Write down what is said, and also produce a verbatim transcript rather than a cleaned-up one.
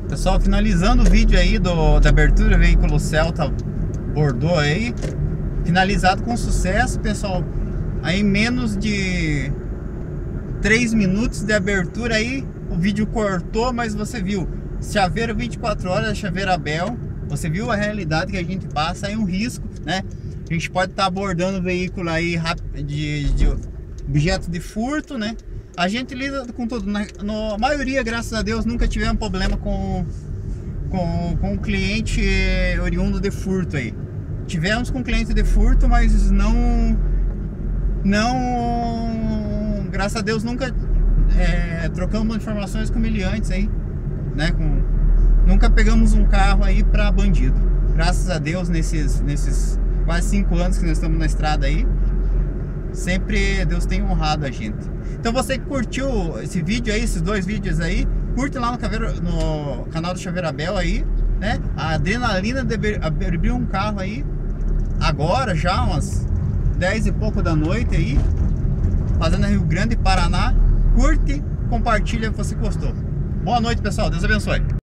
Pessoal, finalizando o vídeo aí do, da abertura, veículo Celta Bordeaux aí, finalizado com sucesso, pessoal. Aí menos de três minutos de abertura aí, o vídeo cortou, mas você viu, chaveiro vinte e quatro horas, chaveiro Abel, você viu a realidade que a gente passa, aí um risco, né? A gente pode estar tá abordando o veículo aí de, de objeto de furto, né? A gente lida com tudo, na, na maioria, graças a Deus, nunca tivemos problema com com, com cliente oriundo de furto aí. Tivemos com cliente de furto, mas não não graças a Deus nunca é, trocamos informações com miliantes aí, né? Com, nunca pegamos um carro aí para bandido. Graças a Deus, nesses nesses quase cinco anos que nós estamos na estrada aí, sempre Deus tem honrado a gente. Então você que curtiu esse vídeo aí, esses dois vídeos aí, curte lá no, caveiro, no canal do Chaveiro Abel aí, né? A adrenalina de abrir um carro aí, agora já umas dez e pouco da noite aí, fazendo Rio Grande, Paraná. Curte, compartilha se você gostou. Boa noite, pessoal, Deus abençoe.